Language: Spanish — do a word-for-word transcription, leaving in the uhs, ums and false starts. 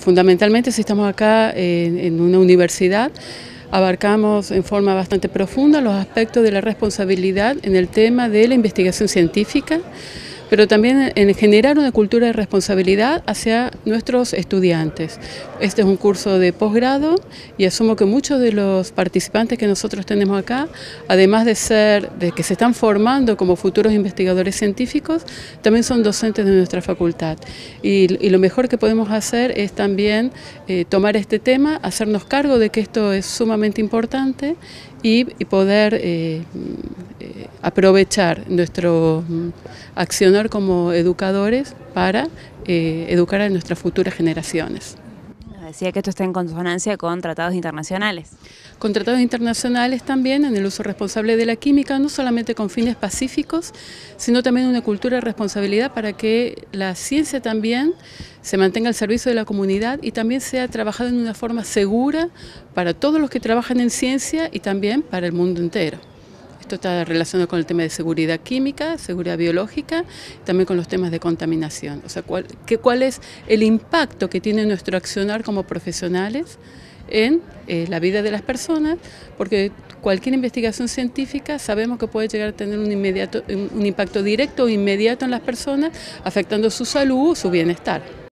fundamentalmente, si estamos acá en, en una universidad, abarcamos en forma bastante profunda los aspectos de la responsabilidad en el tema de la investigación científica, pero también en generar una cultura de responsabilidad hacia nuestros estudiantes. Este es un curso de posgrado y asumo que muchos de los participantes que nosotros tenemos acá, además de ser, de que se están formando como futuros investigadores científicos, también son docentes de nuestra facultad. Y, y lo mejor que podemos hacer es también eh, tomar este tema, hacernos cargo de que esto es sumamente importante y, y poder eh, eh, aprovechar nuestro mm, accionar como educadores para eh, educar a nuestras futuras generaciones. Decía que esto está en consonancia con tratados internacionales. Con tratados internacionales también en el uso responsable de la química, no solamente con fines pacíficos, sino también una cultura de responsabilidad para que la ciencia también se mantenga al servicio de la comunidad y también sea trabajada en una forma segura para todos los que trabajan en ciencia y también para el mundo entero. Esto está relacionado con el tema de seguridad química, seguridad biológica, también con los temas de contaminación. O sea, cuál, que, cuál es el impacto que tiene nuestro accionar como profesionales en eh, la vida de las personas, porque cualquier investigación científica sabemos que puede llegar a tener un, inmediato, un impacto directo o inmediato en las personas, afectando su salud o su bienestar.